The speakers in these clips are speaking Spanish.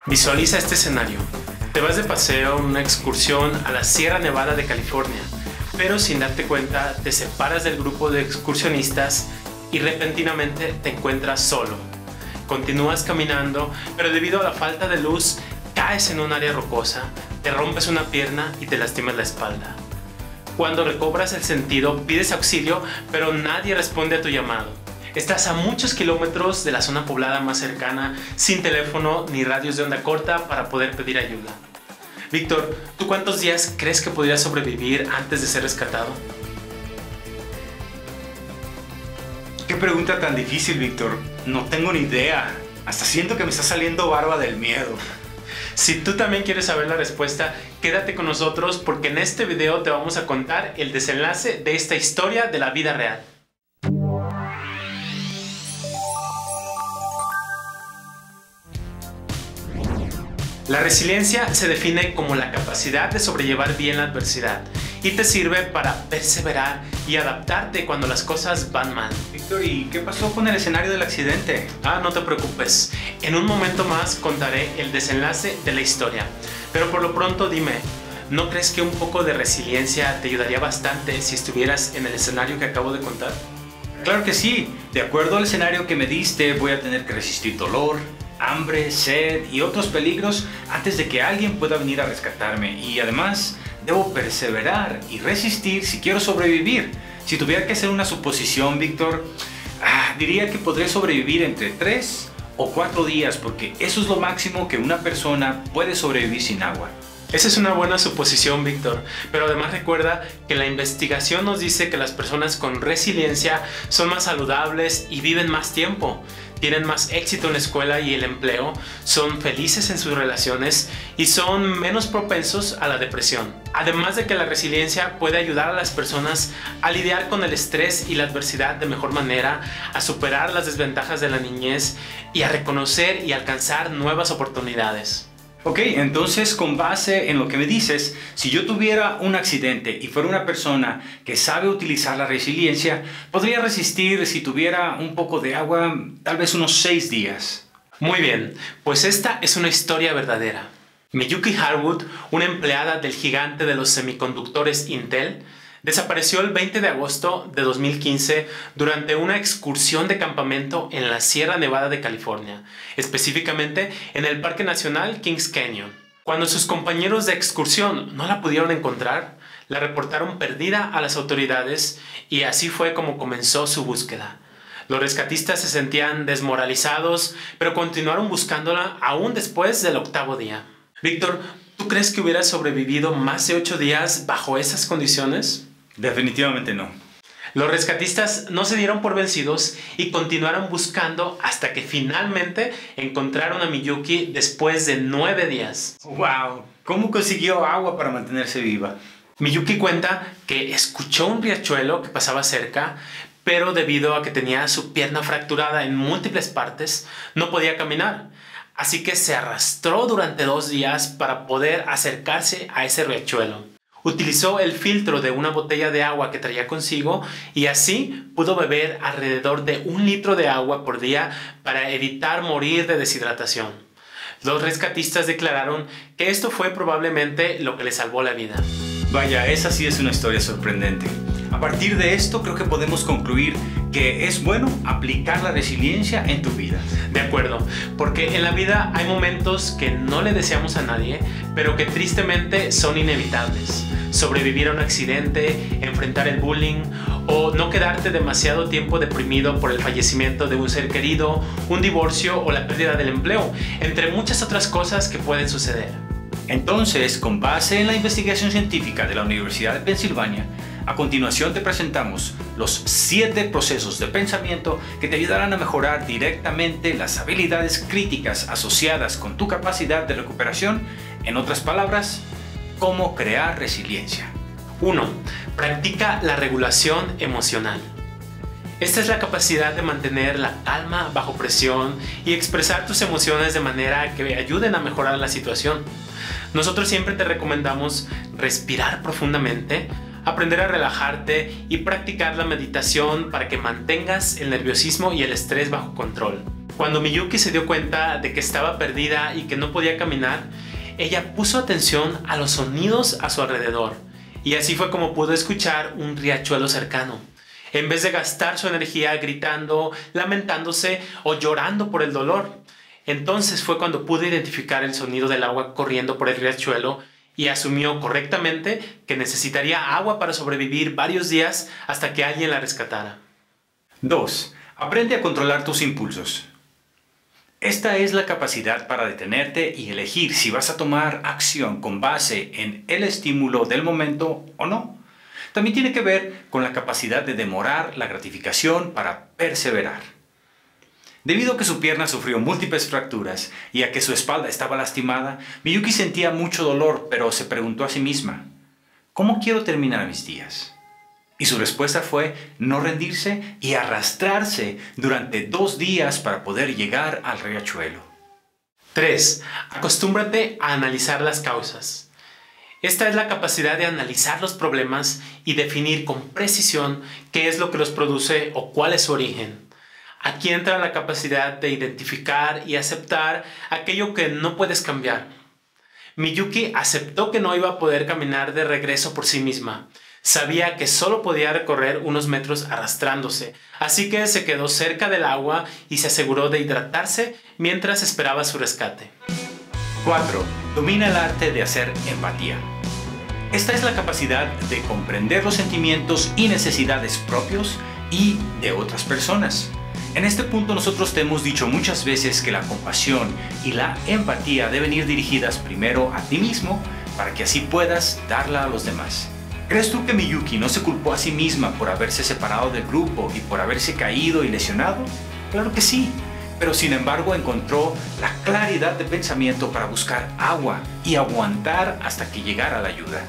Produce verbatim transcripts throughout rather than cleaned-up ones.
Visualiza este escenario. Te vas de paseo en una excursión a la Sierra Nevada de California, pero sin darte cuenta te separas del grupo de excursionistas y repentinamente te encuentras solo. Continúas caminando, pero debido a la falta de luz caes en un área rocosa, te rompes una pierna y te lastimas la espalda. Cuando recobras el sentido pides auxilio, pero nadie responde a tu llamado. Estás a muchos kilómetros de la zona poblada más cercana, sin teléfono ni radios de onda corta para poder pedir ayuda. Víctor, ¿tú cuántos días crees que podrías sobrevivir antes de ser rescatado? Qué pregunta tan difícil, Víctor. No tengo ni idea. Hasta siento que me está saliendo barba del miedo. Si tú también quieres saber la respuesta, quédate con nosotros porque en este video te vamos a contar el desenlace de esta historia de la vida real. La resiliencia se define como la capacidad de sobrellevar bien la adversidad y te sirve para perseverar y adaptarte cuando las cosas van mal. Víctor, ¿y qué pasó con el escenario del accidente? Ah, no te preocupes. En un momento más contaré el desenlace de la historia. Pero por lo pronto dime, ¿no crees que un poco de resiliencia te ayudaría bastante si estuvieras en el escenario que acabo de contar? Claro que sí. De acuerdo al escenario que me diste, voy a tener que resistir dolor, hambre, sed y otros peligros antes de que alguien pueda venir a rescatarme. Y además, debo perseverar y resistir si quiero sobrevivir. Si tuviera que hacer una suposición, Víctor, ah, diría que podré sobrevivir entre tres o cuatro días, porque eso es lo máximo que una persona puede sobrevivir sin agua. Esa es una buena suposición, Víctor, pero además recuerda que la investigación nos dice que las personas con resiliencia son más saludables y viven más tiempo, tienen más éxito en la escuela y el empleo, son felices en sus relaciones y son menos propensos a la depresión. Además de que la resiliencia puede ayudar a las personas a lidiar con el estrés y la adversidad de mejor manera, a superar las desventajas de la niñez y a reconocer y alcanzar nuevas oportunidades. Ok, entonces con base en lo que me dices, si yo tuviera un accidente y fuera una persona que sabe utilizar la resiliencia, podría resistir si tuviera un poco de agua, tal vez unos seis días. Muy bien, pues esta es una historia verdadera. Miyuki Harwood, una empleada del gigante de los semiconductores Intel, desapareció el veinte de agosto de dos mil quince durante una excursión de campamento en la Sierra Nevada de California, específicamente en el Parque Nacional Kings Canyon. Cuando sus compañeros de excursión no la pudieron encontrar, la reportaron perdida a las autoridades y así fue como comenzó su búsqueda. Los rescatistas se sentían desmoralizados, pero continuaron buscándola aún después del octavo día. Víctor, ¿tú crees que hubiera sobrevivido más de ocho días bajo esas condiciones? Definitivamente no. Los rescatistas no se dieron por vencidos y continuaron buscando hasta que finalmente encontraron a Miyuki después de nueve días. ¡Wow! ¿Cómo consiguió agua para mantenerse viva? Miyuki cuenta que escuchó un riachuelo que pasaba cerca, pero debido a que tenía su pierna fracturada en múltiples partes, no podía caminar. Así que se arrastró durante dos días para poder acercarse a ese riachuelo. Utilizó el filtro de una botella de agua que traía consigo y así pudo beber alrededor de un litro de agua por día para evitar morir de deshidratación. Los rescatistas declararon que esto fue probablemente lo que le salvó la vida. Vaya, esa sí es una historia sorprendente. A partir de esto creo que podemos concluir que es bueno aplicar la resiliencia en tu vida. De acuerdo, porque en la vida hay momentos que no le deseamos a nadie, pero que tristemente son inevitables. Sobrevivir a un accidente, enfrentar el bullying o no quedarte demasiado tiempo deprimido por el fallecimiento de un ser querido, un divorcio o la pérdida del empleo, entre muchas otras cosas que pueden suceder. Entonces, con base en la investigación científica de la Universidad de Pensilvania, a continuación te presentamos los siete procesos de pensamiento que te ayudarán a mejorar directamente las habilidades críticas asociadas con tu capacidad de recuperación. En otras palabras, cómo crear resiliencia. uno. Practica la regulación emocional. Esta es la capacidad de mantener la calma bajo presión y expresar tus emociones de manera que ayuden a mejorar la situación. Nosotros siempre te recomendamos respirar profundamente, aprender a relajarte y practicar la meditación para que mantengas el nerviosismo y el estrés bajo control. Cuando Miyuki se dio cuenta de que estaba perdida y que no podía caminar, ella puso atención a los sonidos a su alrededor, y así fue como pudo escuchar un riachuelo cercano. En vez de gastar su energía gritando, lamentándose o llorando por el dolor, entonces fue cuando pudo identificar el sonido del agua corriendo por el riachuelo y asumió correctamente que necesitaría agua para sobrevivir varios días hasta que alguien la rescatara. dos. Aprende a controlar tus impulsos. Esta es la capacidad para detenerte y elegir si vas a tomar acción con base en el estímulo del momento o no. También tiene que ver con la capacidad de demorar la gratificación para perseverar. Debido a que su pierna sufrió múltiples fracturas y a que su espalda estaba lastimada, Miyuki sentía mucho dolor, pero se preguntó a sí misma, ¿cómo quiero terminar mis días? Y su respuesta fue no rendirse y arrastrarse durante dos días para poder llegar al riachuelo. tres. Acostúmbrate a analizar las causas. Esta es la capacidad de analizar los problemas y definir con precisión qué es lo que los produce o cuál es su origen. Aquí entra la capacidad de identificar y aceptar aquello que no puedes cambiar. Miyuki aceptó que no iba a poder caminar de regreso por sí misma. Sabía que solo podía recorrer unos metros arrastrándose, así que se quedó cerca del agua y se aseguró de hidratarse mientras esperaba su rescate. cuatro. Domina el arte de hacer empatía. Esta es la capacidad de comprender los sentimientos y necesidades propios y de otras personas. En este punto nosotros te hemos dicho muchas veces que la compasión y la empatía deben ir dirigidas primero a ti mismo para que así puedas darla a los demás. ¿Crees tú que Miyuki no se culpó a sí misma por haberse separado del grupo y por haberse caído y lesionado? Claro que sí, pero sin embargo encontró la claridad de pensamiento para buscar agua y aguantar hasta que llegara la ayuda.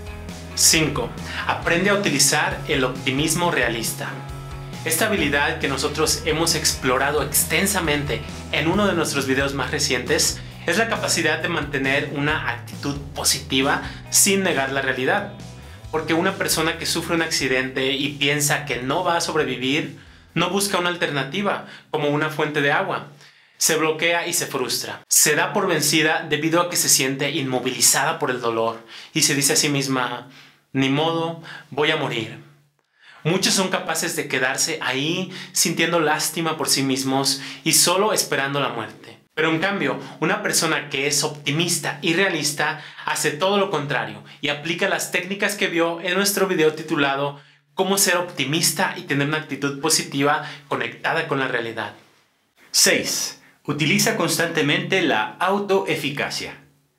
cinco. Aprende a utilizar el optimismo realista. Esta habilidad que nosotros hemos explorado extensamente en uno de nuestros videos más recientes es la capacidad de mantener una actitud positiva sin negar la realidad. Porque una persona que sufre un accidente y piensa que no va a sobrevivir, no busca una alternativa, como una fuente de agua. Se bloquea y se frustra. Se da por vencida debido a que se siente inmovilizada por el dolor y se dice a sí misma, ni modo, voy a morir. Muchos son capaces de quedarse ahí sintiendo lástima por sí mismos y solo esperando la muerte. Pero en cambio, una persona que es optimista y realista hace todo lo contrario y aplica las técnicas que vio en nuestro video titulado Cómo ser optimista y tener una actitud positiva conectada con la realidad. seis. Utiliza constantemente la autoeficacia.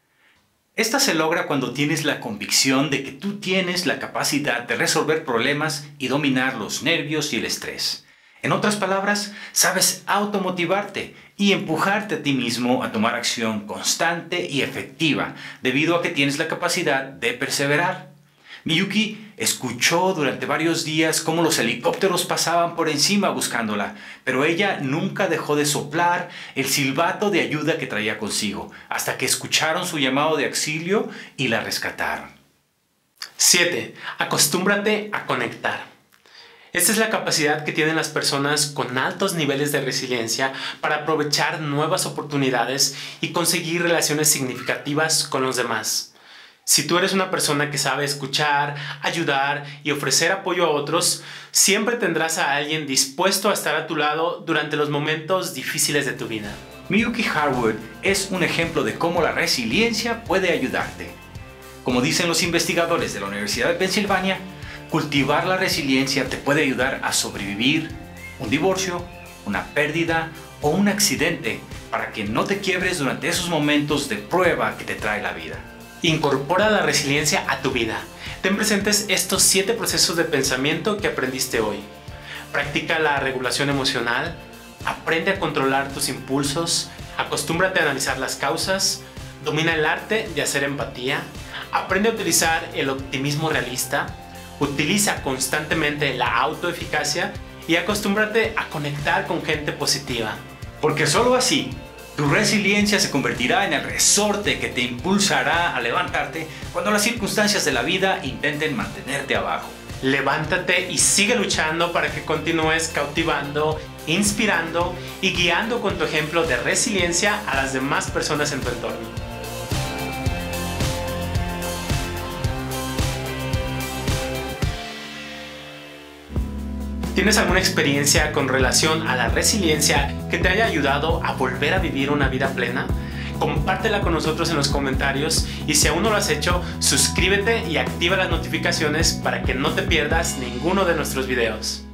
Esta se logra cuando tienes la convicción de que tú tienes la capacidad de resolver problemas y dominar los nervios y el estrés. En otras palabras, sabes automotivarte y empujarte a ti mismo a tomar acción constante y efectiva debido a que tienes la capacidad de perseverar. Miyuki escuchó durante varios días cómo los helicópteros pasaban por encima buscándola, pero ella nunca dejó de soplar el silbato de ayuda que traía consigo, hasta que escucharon su llamado de auxilio y la rescataron. siete. Acostúmbrate a conectar. Esta es la capacidad que tienen las personas con altos niveles de resiliencia para aprovechar nuevas oportunidades y conseguir relaciones significativas con los demás. Si tú eres una persona que sabe escuchar, ayudar y ofrecer apoyo a otros, siempre tendrás a alguien dispuesto a estar a tu lado durante los momentos difíciles de tu vida. Miyuki Harwood es un ejemplo de cómo la resiliencia puede ayudarte. Como dicen los investigadores de la Universidad de Pensilvania, cultivar la resiliencia te puede ayudar a sobrevivir un divorcio, una pérdida o un accidente para que no te quiebres durante esos momentos de prueba que te trae la vida. Incorpora la resiliencia a tu vida. Ten presentes estos siete procesos de pensamiento que aprendiste hoy. Practica la regulación emocional, aprende a controlar tus impulsos, acostúmbrate a analizar las causas, domina el arte de hacer empatía, aprende a utilizar el optimismo realista, utiliza constantemente la autoeficacia y acostúmbrate a conectar con gente positiva. Porque solo así, tu resiliencia se convertirá en el resorte que te impulsará a levantarte cuando las circunstancias de la vida intenten mantenerte abajo. Levántate y sigue luchando para que continúes cautivando inspirando y guiando con tu ejemplo de resiliencia a las demás personas en tu entorno. ¿Tienes alguna experiencia con relación a la resiliencia que te haya ayudado a volver a vivir una vida plena? Compártela con nosotros en los comentarios y si aún no lo has hecho, suscríbete y activa las notificaciones para que no te pierdas ninguno de nuestros videos.